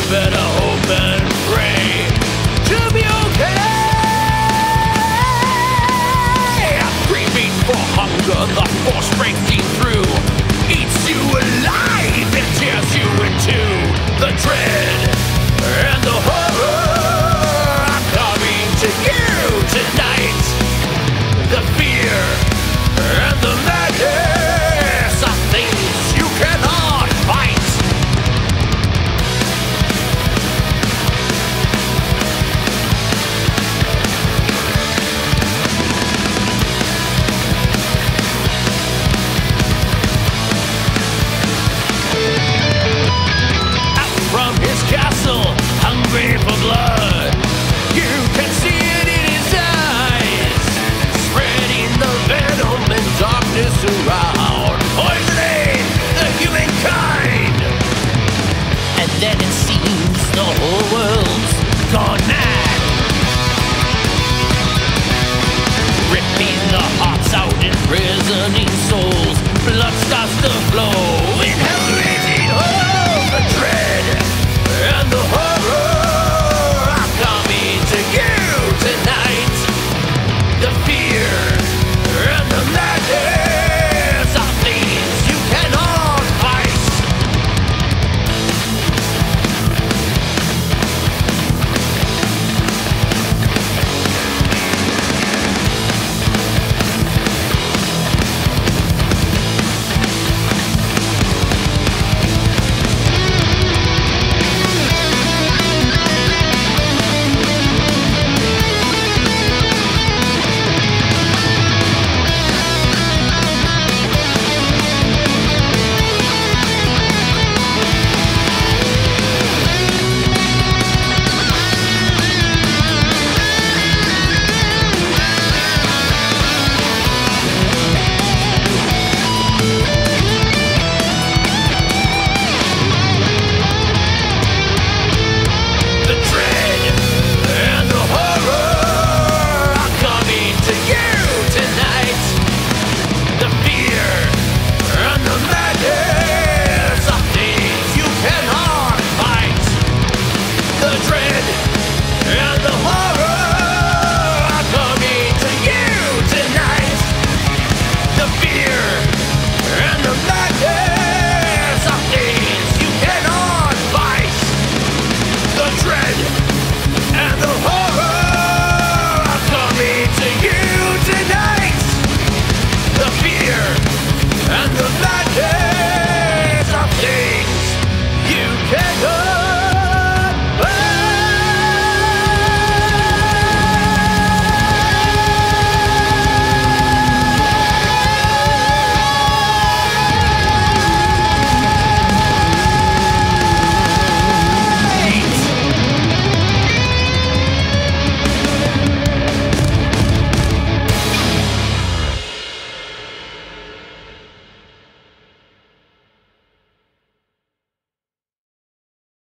better hope and pray to be okay. Creeping for hunger, the force breaking through eats you alive and tears you into the dread and the horror are coming to you tonight. The fear and the madness are things you cannot fight. Out from his castle, hungry for blood, you can see it in his eyes, spreading the venom and darkness around, poisoning the humankind. And then it seems the whole world's gone mad, ripping the hearts out, imprisoning souls. Blood starts to flow